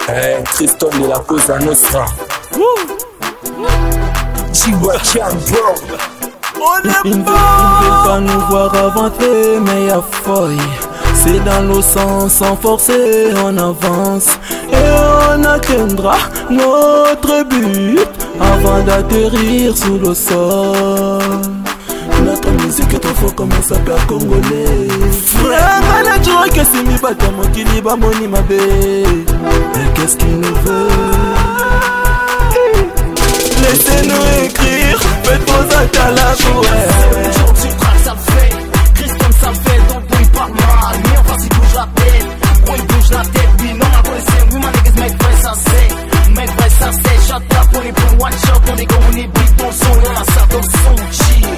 Tristan de la Cosa Nostra. Chihuahua, bro. Ils ne veulent pas nous voir avancer, mais y'a feuille. C'est dans le sens, sans forcer, on avance. Et on atteindra notre but avant d'atterrir sous le sol. Notre musique est trop fort comme un sapeur congolais. Frère, la joie que c'est mi batamo qui n'y va moni ma bé. Mais qu'est-ce qu'il nous veut? Laissez-nous écrire, faites vos actes à la joie. Aujourd'hui, track ça le fait, Christian ça le fait, donc il parle mal. Mais enfin, il bouge la tête, oh il bouge la tête. Oui, non, ma connaissance, oui, ma niggas, mec, vrai, ça c'est. Mec, vrai, ça c'est. Shut up, on est pour one shot, on est comme on est big dans le son, on a ça dans le son. Chill.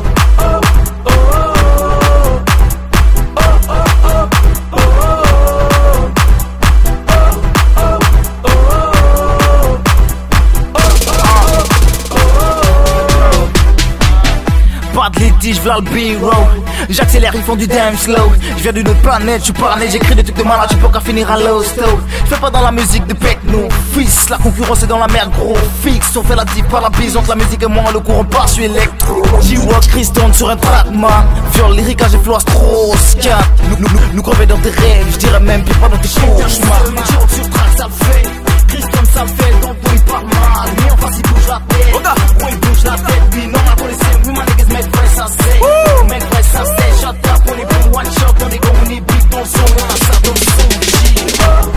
Pas de litige, v'là le B-roll. J'accélère, ils font du damn slow. J'viens d'une autre planète, j'suis parné, j'écris des trucs de malade, j'suis pas qu'à finir à low stove. J'fais pas dans la musique de techno, fils, la concurrence est dans la merde, gros. Fixe, on fait la diff par la bise entre la musique et moi, le courant part, j'suis électro. G-Walk, Christon sur un trackman. Viol lyrique, j'ai flow astro, scat. Nous crever dans tes rêves, j'dirais même pis pas dans tes cauchemars. Sur track, ça le fait. Christon, ça le fait, donc il parle mal. Mais enfin, il bouge la tête. Oh, il bouge la tête, oui, non, ma connaissance, oui, ma niggas, mec, vrai, ça c'est. Mec, vrai, ça c'est. Shut up, on est pour one shot, on est comme on est big dans le son, on a ça dans le son.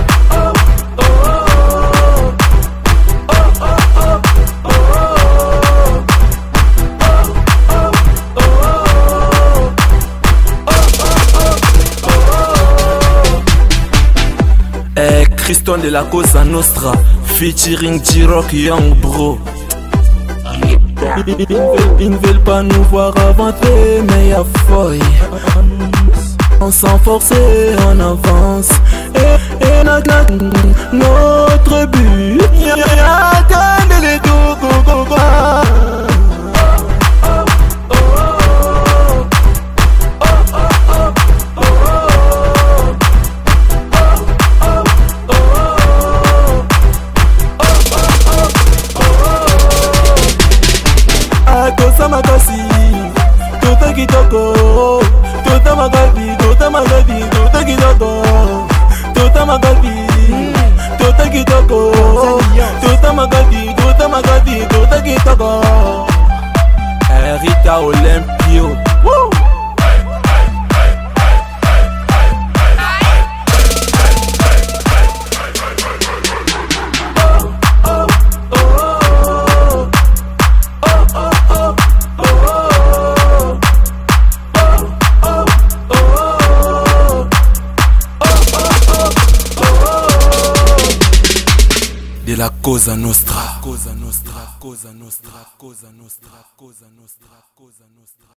Tristan de la Cosa Nostra, featuring J-Rock Young Bro. Ils ne veulent pas nous voir avancer, mais y'a feuille. Sans forcer, on avance. Et notre but, atteindre les deux. Cosa makasi, tota kitoko, tota magabi, tota magabi, tota kitoko, tota magabi, tota kitoko, tota magabi, tota magabi, tota kitoko. Rita Olympio. De la Cosa Nostra. Cosa Nostra, Cosa Nostra, Cosa Nostra, Cosa Nostra, Cosa Nostra.